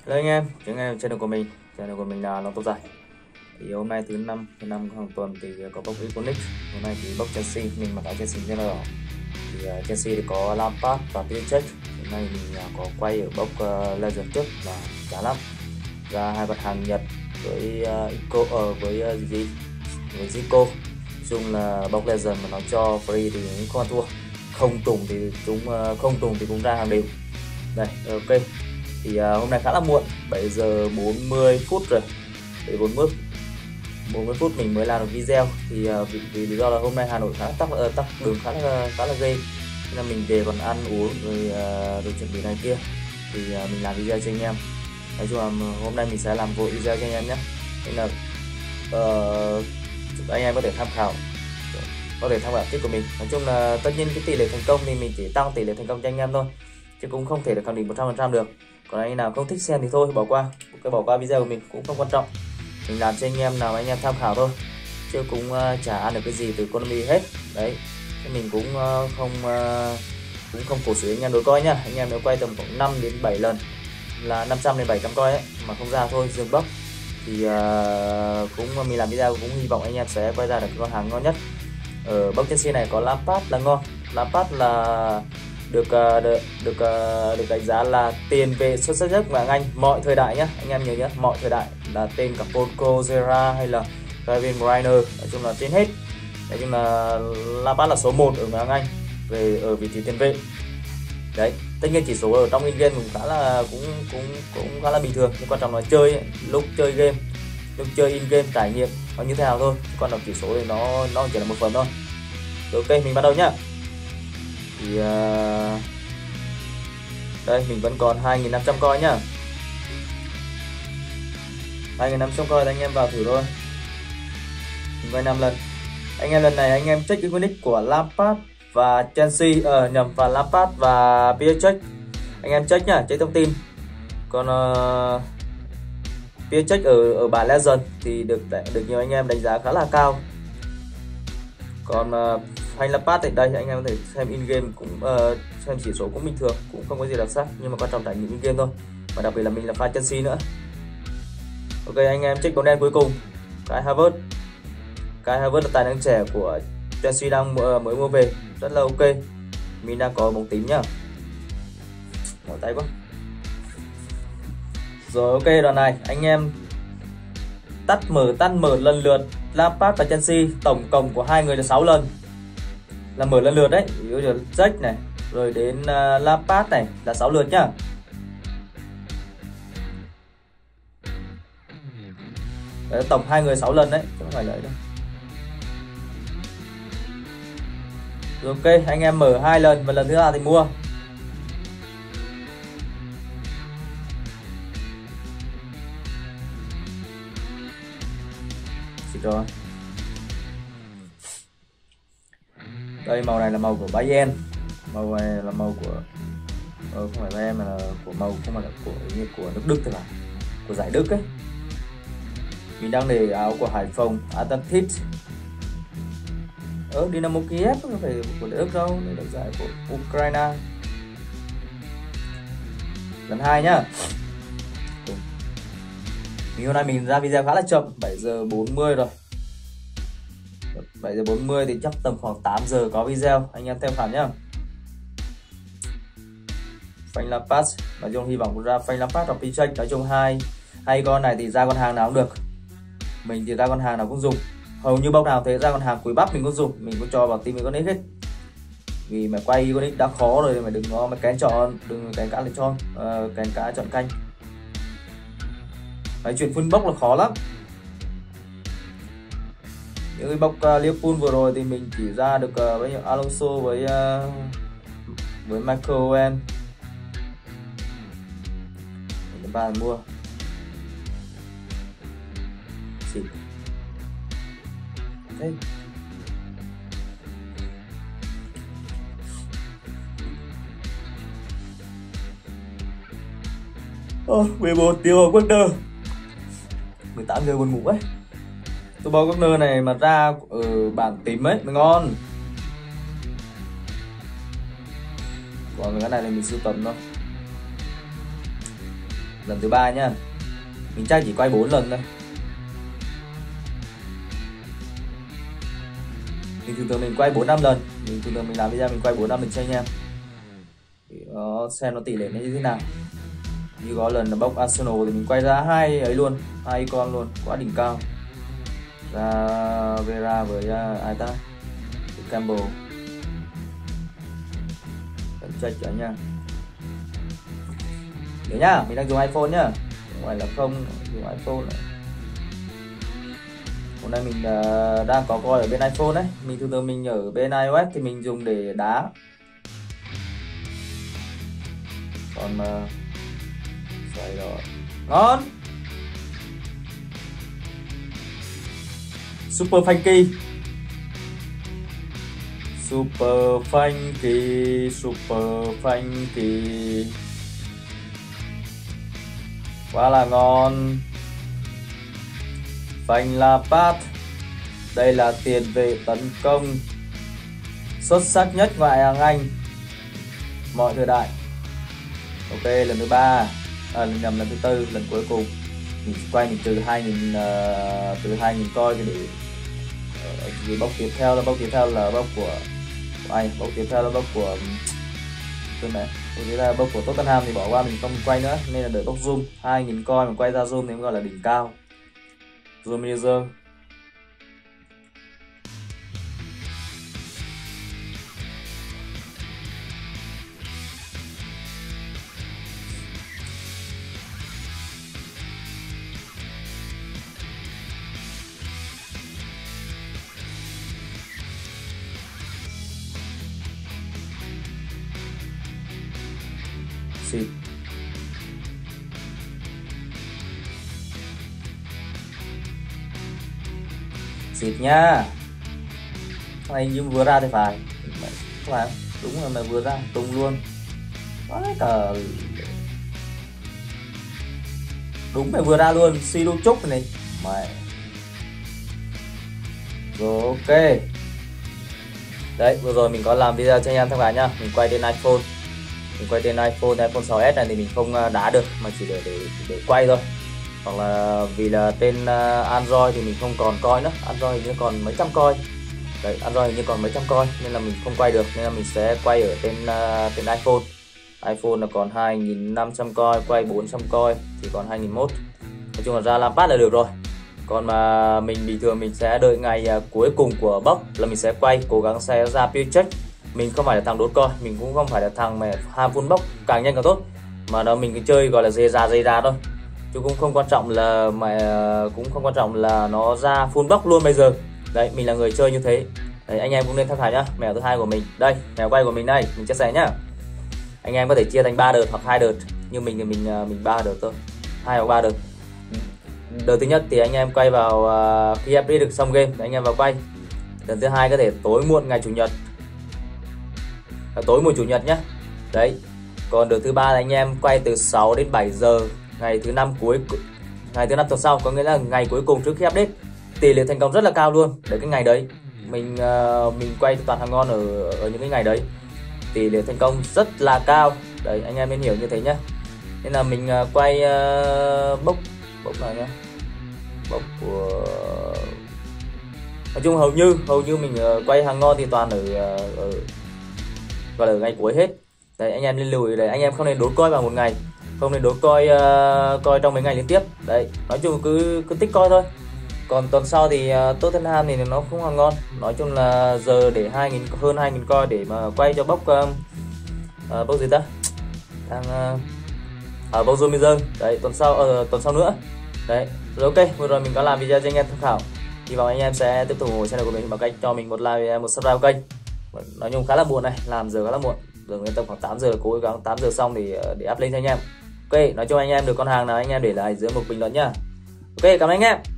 Hello anh em channel của mình, là Long Tóc Dài. Thì hôm nay thứ năm hàng tuần thì có bốc Iconic. Hôm nay thì bốc Chelsea, mình mặc áo Chelsea rất là đỏ. Thì Chelsea thì có Lampard và Piszczek. Hôm nay mình có quay ở bốc Legend trước và chán lắm. Ra hai mặt hàng Nhật với Ico với gì với Zico. Nói chung là bốc Legend mà nó cho free thì những con thua. Không trùng thì cũng ra hàng đều. Đây, ok. Thì hôm nay khá là muộn, 7 giờ 40 phút rồi, để 40 phút mình mới làm được video. Thì vì lý do là hôm nay Hà Nội khá tắc đường khá là ghê, nên là mình về còn ăn uống rồi chuẩn bị này kia, thì mình làm video cho anh em. Nói chung là hôm nay mình sẽ làm vội video cho anh em nhé, nên là anh em có thể tham khảo tip của mình. Nói chung là tất nhiên cái tỷ lệ thành công thì mình chỉ tăng tỷ lệ thành công cho anh em thôi, chứ cũng không thể được khẳng định 100% được. Còn anh nào không thích xem thì thôi, bỏ qua video của mình cũng không quan trọng. Mình làm cho anh em nào anh em tham khảo thôi, chứ cũng chả ăn được cái gì từ Konami hết đấy. Nên mình cũng không cổ suý anh em đối coi nhá. Anh em nếu quay tầm khoảng 5 đến 7 lần là 500 đến 700 coi ấy mà không ra thôi dừng bốc. Thì cũng mình làm video cũng hy vọng anh em sẽ quay ra được con hàng ngon nhất. Ở bốc Chelsea này có Lampard là ngon. Lampard là được đánh giá là tiền vệ xuất sắc nhất của Anh mọi thời đại nhé, anh em nhớ nhé, mọi thời đại, là tên cả Paul Cozera hay là Kevin Reiner, nói chung là trên hết. Nói chung là Lampard là số 1 ở ngoại Anh về ở vị trí tiền vệ đấy. Tất nhiên chỉ số ở trong in game cũng khá là bình thường, nhưng quan trọng là chơi ấy, lúc chơi in game trải nghiệm nó như thế nào thôi, còn đọc chỉ số thì nó chỉ là một phần thôi. Ok, mình bắt đầu nhá. Thì đây mình vẫn còn 2.500 coi nhá, 2.500 coi anh em vào thử thôi. Mình quay 5 lần. Anh em lần này anh em check Iconic của Lampard và Chelsea, và Lampard và Piszczek. Anh em check nhá, check thông tin. Còn Piszczek ở bản Legend thì được nhiều anh em đánh giá khá là cao. Còn hay Lampard thì đây anh em có thể xem in game cũng xem chỉ số cũng bình thường, cũng không có gì đặc sắc, nhưng mà quan trọng trải nghiệm in game thôi. Và đặc biệt là mình là fan Chelsea nữa. Ok, anh em check bóng đen cuối cùng, Kai Havertz là tài năng trẻ của Chelsea đang mới mua về, rất là ok. Mình đang có bóng tím nhá, mỏi tay quá. Rồi ok, đoạn này anh em tắt mở lần lượt Lampard và Chelsea, tổng cộng của hai người là 6 lần là mở lần lượt đấy. Ví dụ như Jack này rồi đến Lampard này là 6 lượt nhá. Đấy, tổng hai người 6 lần đấy, không phải lợi đâu. Rồi ok, anh em mở 2 lần và lần thứ hai thì mua. Rồi. Đây màu này là màu của Bayern, màu này là màu của không phải Bayern mà là của màu không phải là của nước Đức, thôi là của giải Đức ấy. Mình đang để áo của Hải Phòng Atlantic. Dynamo Kiev không phải của Đức đâu, đây là giải của Ukraine. Lần 2 nhá. Hôm nay mình ra video khá là chậm, 7 giờ 40 rồi. 7 giờ 40 thì chắc tầm khoảng 8 giờ có video, anh em tham khảo nhá. Phanh Lampard, nói chung hy vọng ra phanh Lampard hoặc Piszczek. Nói chung hai con này thì ra con hàng nào cũng được. Mình thì ra con hàng nào cũng dùng, hầu như bốc nào thế ra con hàng cuối bắp mình cũng dùng, mình cũng cho vào team mình con hết. Vì mà quay con đã khó rồi mà đừng có mà kén chọn, đừng kén cá lại cho kén cá chọn canh. Nói chuyện full bốc là khó lắm. Những cái bốc Liverpool vừa rồi thì mình chỉ ra được với Alonso với Michael Owen. Mình ba mua xịt đấy. Ô, 11 tiêu Wagner, 18 giờ buồn ngủ ấy. Tôi bao Wagner này mà ra ở bản tím ấy mới ngon. Còn cái này là mình sưu tầm thôi. lần thứ 3 nhá. Mình chắc chỉ quay 4 lần thôi. Mình thường mình quay 4-5 lần. Mình thường mình làm video mình quay 4-5 lần cho anh em. Nó xem nó tỷ lệ nó như thế nào. Như có lần là bốc Arsenal thì mình quay ra hai ấy luôn, hai con luôn, quá đỉnh cao. Ra Vera với ai ta? Campbell. Cần check cho nha. Nhớ nhá, mình đang dùng iPhone nhá. Không phải là không dùng iPhone này. Hôm nay mình đang có coi ở bên iPhone đấy. Mình thường mình ở bên iOS thì mình dùng để đá. Còn mà xoay rồi. Ngon. Super funky. Super funky, super funky. Quá là ngon. Phanh Lampard. Đây là tiền vệ tấn công xuất sắc nhất ngoại hạng Anh mọi thời đại. Ok, lần thứ 3, lần thứ 4, lần cuối cùng. Mình quay mình từ 2000 coi để bốc tiếp theo là bốc của anh, bốc tiếp theo là bốc của bốc của Tottenham thì bỏ qua mình không quay nữa, nên là đợi bốc zoom 2000 coi mà quay ra zoom thì gọi là đỉnh cao. Zoom user. Xịt. Xịt nha. Thằng này như vừa ra thì phải. Không phải, đúng rồi mà vừa ra tung luôn. Cả... Đúng mày vừa ra luôn, Silu chúc này. Mày. Rồi ok. Đấy, vừa rồi mình có làm video cho anh em tham khảo nhá. Mình quay trên iPhone. Mình quay trên iPhone 6s này thì mình không đá được mà chỉ để quay thôi. Hoặc là vì là trên Android thì mình không còn coi nữa. Android hình như còn mấy trăm coi. Đấy, Android hình như còn mấy trăm coi nên là mình không quay được, nên là mình sẽ quay ở trên iPhone. iPhone là còn 2500 coi, quay 400 coi thì còn 2001. Nói chung là ra Lampard là được rồi. Còn mà mình bình thường mình sẽ đợi ngày cuối cùng của bốc là mình sẽ quay, cố gắng sẽ ra pure check. Mình không phải là thằng đốt coi, mình cũng không phải là thằng mà ham full bốc càng nhanh càng tốt, mà nó mình cứ chơi gọi là dây ra thôi, chứ cũng không quan trọng là nó ra full bốc luôn bây giờ. Đấy, mình là người chơi như thế. Đấy, anh em cũng nên tham khảo nhá. Mèo thứ hai của mình đây, mèo quay của mình đây, mình chia sẻ nhá. Anh em có thể chia thành 3 đợt hoặc 2 đợt, như mình thì mình 3 đợt thôi, 2 hoặc 3 đợt. Đợt thứ nhất thì anh em quay vào khi update được xong game thì anh em vào quay. Đợt thứ hai có thể tối muộn ngày chủ nhật, tối muộn chủ nhật nhé. Đấy. Còn đợt thứ ba là anh em quay từ 6 đến 7 giờ ngày thứ năm tuần sau, có nghĩa là ngày cuối cùng trước khi update. Tỷ lệ thành công rất là cao luôn. Đấy, cái ngày đấy mình quay toàn hàng ngon ở những cái ngày đấy, tỷ lệ thành công rất là cao. Đấy, anh em nên hiểu như thế nhé. Nên là mình quay bốc này nhá, bốc của nói chung hầu như mình quay hàng ngon thì toàn gọi là ngày cuối hết. Đấy, anh em nên lưu ý đấy, anh em không nên đốt coi vào một ngày, không nên đốt coi trong mấy ngày liên tiếp. Đấy, nói chung cứ tích coi thôi. Còn tuần sau thì Tottenham thì nó không hàng ngon. Nói chung là giờ để hơn 2000 coi để mà quay cho bốc gì ta, đang bốc Zoom. Đấy, tuần sau nữa. Đấy, rồi ok, vừa rồi mình có làm video cho anh em tham khảo. Hy vọng anh em sẽ tiếp tục ủng hộ channel của mình bằng cách cho mình một like, một subscribe kênh. Nói chung khá là muộn này, làm giờ khá là muộn. Giờ nguyên tầm khoảng 8 giờ, cố gắng 8 giờ xong thì để up lên cho anh em. Ok, nói chung anh em được con hàng nào anh em để lại dưới một bình luận nhá. Ok, cảm ơn anh em.